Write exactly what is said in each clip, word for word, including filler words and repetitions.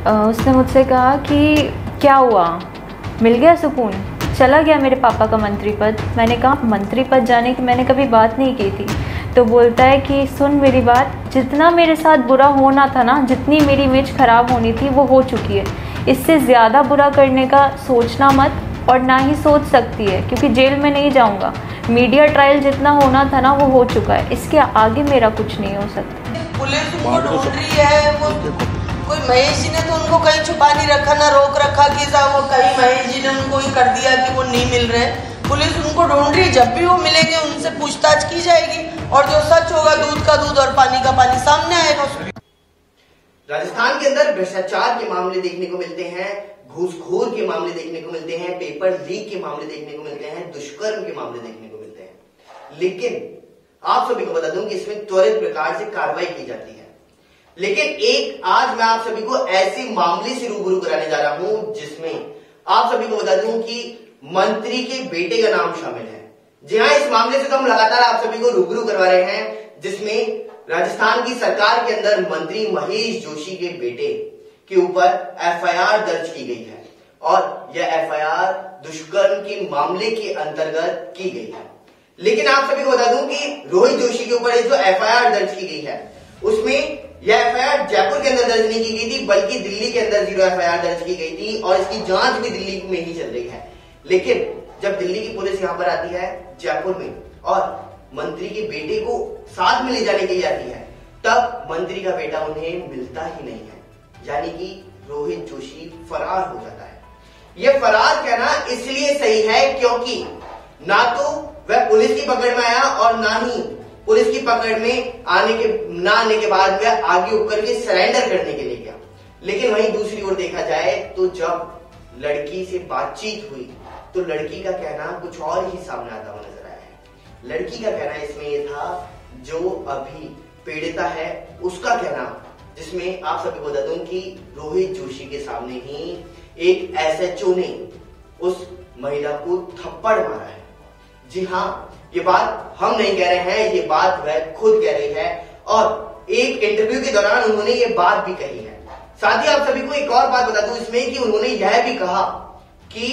उसने मुझसे कहा कि क्या हुआ, मिल गया सुकून, चला गया मेरे पापा का मंत्री पद। मैंने कहा मंत्री पद जाने की मैंने कभी बात नहीं की थी। तो बोलता है कि सुन मेरी बात, जितना मेरे साथ बुरा होना था ना, जितनी मेरी इमेज ख़राब होनी थी वो हो चुकी है, इससे ज़्यादा बुरा करने का सोचना मत, और ना ही सोच सकती है क्योंकि जेल में नहीं जाऊंगा। मीडिया ट्रायल जितना होना था ना वो हो चुका है, इसके आगे मेरा कुछ नहीं हो सकता। पुलिस उनको ढूंढ रही है, वो कोई महेश जी ने तो उनको कहीं छुपा नहीं रखा, ना रोक रखा कि वो कहीं महेश जी ने उनको ही कर दिया कि वो नहीं मिल रहे। पुलिस उनको ढूंढ रही है, जब भी वो मिलेंगे उनसे पूछताछ की जाएगी और जो सच होगा दूध का दूध और पानी का पानी सामने आएगा। राजस्थान के अंदर भ्रष्टाचार के मामले देखने को मिलते हैं, घूसखोर के मामले देखने को मिलते हैं, पेपर लीक के मामले देखने को मिलते हैं, दुष्कर्म के मामले देखने को मिलते हैं। लेकिन आप सभी को बता दूं कि इसमें त्वरित प्रकार से कार्रवाई की जाती है। लेकिन एक आज मैं आप सभी को ऐसे मामले से रूबरू कराने जा रहा हूं जिसमें आप सभी को बता दूं कि मंत्री के बेटे का नाम शामिल है। जी हाँ, इस मामले से तो हम लगातार आप सभी को रूबरू करवा रहे हैं, जिसमें राजस्थान की सरकार के अंदर मंत्री महेश जोशी के बेटे के ऊपर एफ आई आर दर्ज की गई है और यह एफ आई आर दुष्कर्म के मामले के अंतर्गत की गई है। लेकिन आप सभी को बता दूं कि रोहित जोशी के ऊपर जो एफ आई आर दर्ज की गई है उसमें यह एफ आई आर जयपुर के अंदर दर्ज नहीं की गई थी, बल्कि दिल्ली के अंदर जीरो एफ आई आर दर्ज की गई थी और इसकी जांच भी दिल्ली में ही चल रही है। लेकिन जब दिल्ली की पुलिस यहां पर आती है जयपुर में और मंत्री के बेटे को साथ में ले जाने के लिए आती है, तब मंत्री का बेटा उन्हें मिलता ही नहीं है, यानी कि रोहित जोशी फरार हो जाता है। यह फरार कहना इसलिए सही है क्योंकि ना तो वह पुलिस की पकड़ में आया और ना ही पुलिस की पकड़ में आने के ना आने के बाद वह आगे उठ करके सरेंडर करने के लिए गया। लेकिन वहीं दूसरी ओर देखा जाए तो जब लड़की से बातचीत हुई तो लड़की का कहना कुछ और ही सामने आता हुआ नजर आया है। लड़की का कहना इसमें यह था, जो अभी पीड़िता है उसका कहना, जिसमें आप सभी को बता दूं कि रोहित जोशी के सामने ही एक एस एच ओ ने उस महिला को थप्पड़ मारा है। जी हाँ, ये बात हम नहीं कह रहे हैं, ये बात वह खुद कह रही है और एक इंटरव्यू के दौरान उन्होंने ये बात भी कही है। साथ ही आप सभी को एक और बात बता दूं इसमें कि उन्होंने यह भी कहा कि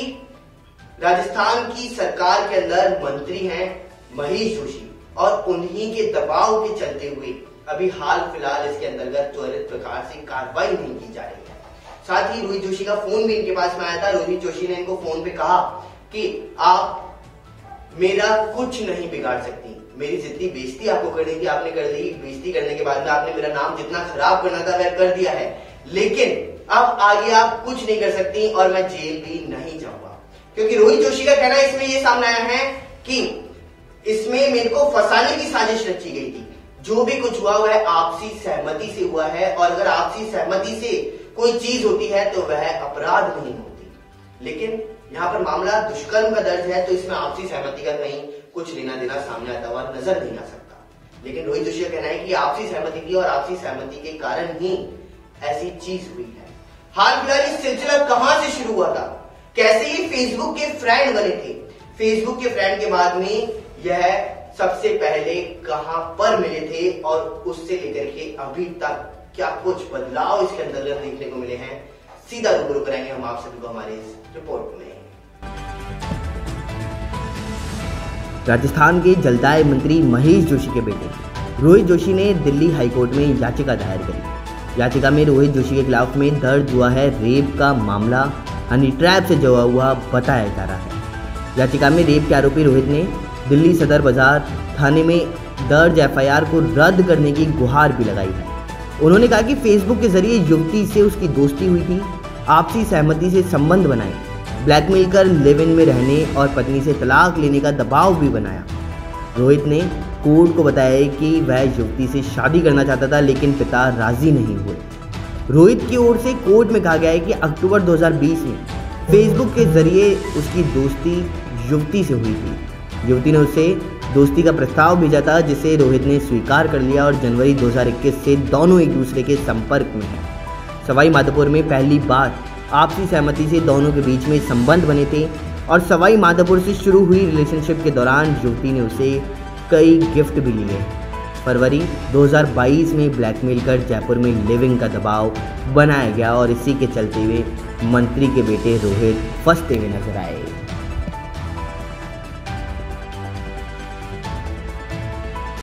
राजस्थान की सरकार के अंदर मंत्री हैं महेश जोशी और उन्हीं के दबाव के चलते हुए अभी हाल फिलहाल इसके अंतर्गत त्वरित प्रकार से कार्रवाई नहीं की जा रही है। साथ ही रोहित जोशी का फोन भी इनके पास में आया था। रोहित जोशी ने इनको फोन पे कहा कि आप मेरा कुछ नहीं बिगाड़ सकती, मेरी जितनी बेइज्जती आपको करनी थी आपने कर दी, बेइज्जती करने के बाद में आपने मेरा नाम जितना खराब करना था वह कर दिया है, लेकिन अब आगे आप कुछ नहीं कर सकती और मैं जेल भी नहीं जाऊंगा। क्योंकि रोहित जोशी का कहना इसमें यह सामने आया है कि इसमें मेरे को फंसाने की साजिश रची गई थी, जो भी कुछ हुआ वह आपसी सहमति से हुआ है और अगर आपसी सहमति से कोई चीज होती है तो वह अपराध नहीं होती। लेकिन यहाँ पर मामला दुष्कर्म का दर्ज है तो इसमें आपसी सहमति का कहीं कुछ लेना देना सामने आता हुआ नजर नहीं आ सकता। लेकिन रोहित जोशी का कहना है कि आपसी सहमति थी और आपसी सहमति के कारण ही ऐसी चीज हुई है। हाल फिलहाल ये सिलसिला कहां से शुरू हुआ था, कैसे ये फेसबुक के फ्रेंड बने थे, फेसबुक के फ्रेंड के बाद में यह सबसे पहले कहां पर मिले थे और उससे लेकर के अभी तक क्या कुछ बदलाव इसके अंतर्गत देखने को मिले हैं, सीधा रूबरू कराएंगे हम आप सभी को हमारे इस रिपोर्ट में। राजस्थान के जलदाय मंत्री महेश जोशी के बेटे रोहित जोशी ने दिल्ली हाईकोर्ट में याचिका दायर करी। याचिका में रोहित जोशी के खिलाफ में दर्ज हुआ है रेप का मामला हनी ट्रैप से जुड़ा हुआ बताया जा रहा है। याचिका में रेप के आरोपी रोहित ने दिल्ली सदर बाजार थाने में दर्ज एफ आई आर को रद्द करने की गुहार भी लगाई है। उन्होंने कहा कि फेसबुक के जरिए युवती से उसकी दोस्ती हुई थी, आपसी सहमति से संबंध बनाए, ब्लैकमेल कर लिव इन में रहने और पत्नी से तलाक लेने का दबाव भी बनाया। रोहित ने कोर्ट को बताया कि वह युवती से शादी करना चाहता था लेकिन पिता राजी नहीं हुए। रोहित की ओर से कोर्ट में कहा गया है कि अक्टूबर दो हज़ार बीस में फेसबुक के जरिए उसकी दोस्ती युवती से हुई थी। युवती ने उसे दोस्ती का प्रस्ताव भेजा था जिसे रोहित ने स्वीकार कर लिया और जनवरी दो हज़ार इक्कीस से दोनों एक दूसरे के संपर्क में हैं। सवाई माधोपुर में पहली बार आपसी सहमति से दोनों के बीच में संबंध बने थे और सवाई माधोपुर से शुरू हुई रिलेशनशिप के दौरान युवती ने उसे कई गिफ्ट भी लिए। फरवरी दो हज़ार बाईस में ब्लैकमेल कर जयपुर में लिविंग का दबाव बनाया गया और इसी के चलते हुए मंत्री के बेटे रोहित फंसते हुए नजर आए।